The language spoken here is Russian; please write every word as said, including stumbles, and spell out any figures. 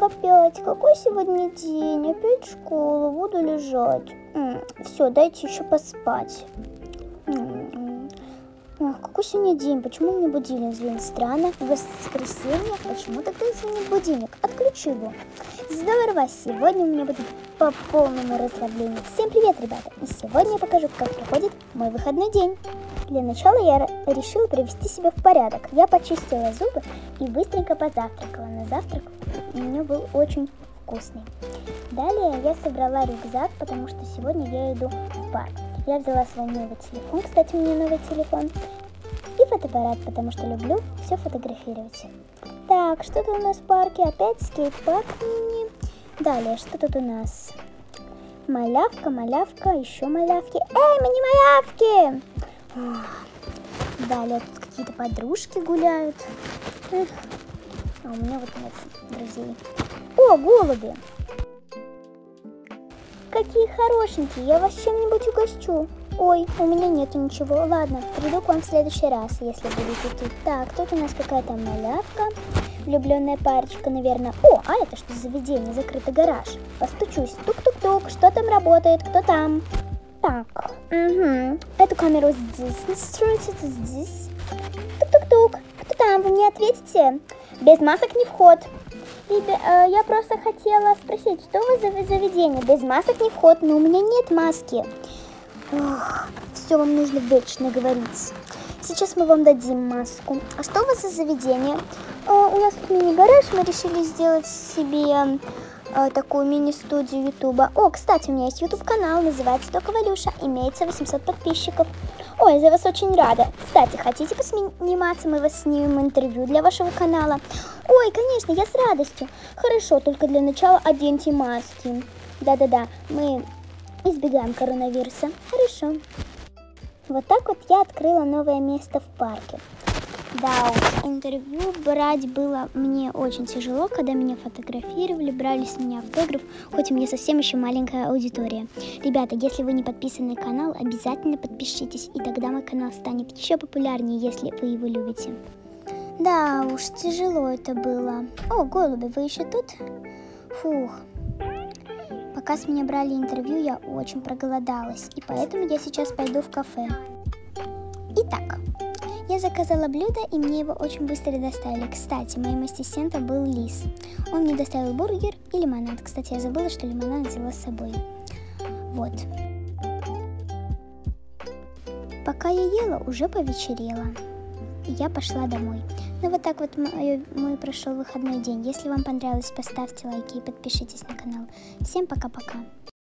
опять, какой сегодня день? Опять школа, буду лежать. Все, дайте еще поспать. Ох, какой сегодня день? Почему мне будильник звенит? Странно. Воскресенье. Почему тогда звенит будильник? Отключу его. Здорово. Сегодня у меня будет по полному расслаблению. Всем привет, ребята. И сегодня я покажу, как проходит мой выходной день. Для начала я решила привести себя в порядок. Я почистила зубы и быстренько позавтракала. На завтрак у меня был очень вкусный. Далее я собрала рюкзак, потому что сегодня я иду в парк. Я взяла свой новый телефон, кстати, у меня новый телефон, и фотоаппарат, потому что люблю все фотографировать. Так, что тут у нас в парке? Опять скейт-парк мини. Далее, что тут у нас? Малявка, малявка, еще малявки. Эй, мини-малявки! Далее, тут какие-то подружки гуляют. А у меня вот нет друзей. О, голуби! Какие хорошенькие, я вас чем-нибудь угощу. Ой, у меня нету ничего. Ладно, приду к вам в следующий раз, если будете тут. Так, тут у нас какая-то малявка, влюбленная парочка, наверное. О, а это что за заведение? Закрытый гараж. Постучусь. Тук-тук-тук. Что там работает? Кто там? Так, угу. Эту камеру здесь настроить, это здесь. Тук-тук-тук. Кто там? Вы мне ответите? Без масок не вход. Ребя, я просто хотела спросить, что у вас за заведение? Без масок не вход, но у меня нет маски. Ох, все вам нужно вечно говорить. Сейчас мы вам дадим маску. А что у вас за заведение? А, у нас тут мини-гараж, мы решили сделать себе а, такую мини-студию ютуба. О, кстати, у меня есть ютуб-канал, называется Только Валюша, имеется восемьсот подписчиков. Ой, я за вас очень рада. Кстати, хотите посниматься, мы вас снимем интервью для вашего канала? Ой, конечно, я с радостью. Хорошо, только для начала оденьте маски. Да-да-да, мы избегаем коронавируса. Хорошо. Вот так вот я открыла новое место в парке. Да уж, интервью брать было мне очень тяжело, когда меня фотографировали, брали с меня автограф, хоть у меня совсем еще маленькая аудитория. Ребята, если вы не подписаны на канал, обязательно подпишитесь, и тогда мой канал станет еще популярнее, если вы его любите. Да уж, тяжело это было. О, голуби, вы еще тут? Фух. Пока с меня брали интервью, я очень проголодалась, и поэтому я сейчас пойду в кафе. Итак, я заказала блюдо, и мне его очень быстро доставили. Кстати, моим ассистентом был Лис. Он мне доставил бургер и лимонад. Кстати, я забыла, что лимонад взяла с собой. Вот. Пока я ела, уже повечерело. И я пошла домой. Ну вот так вот мой, мой прошел выходной день. Если вам понравилось, поставьте лайки и подпишитесь на канал. Всем пока-пока.